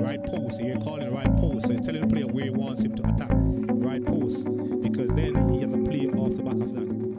right post. You're calling the right post. So he's telling the player where he wants him to attack, right post, because then he has a play off the back of that.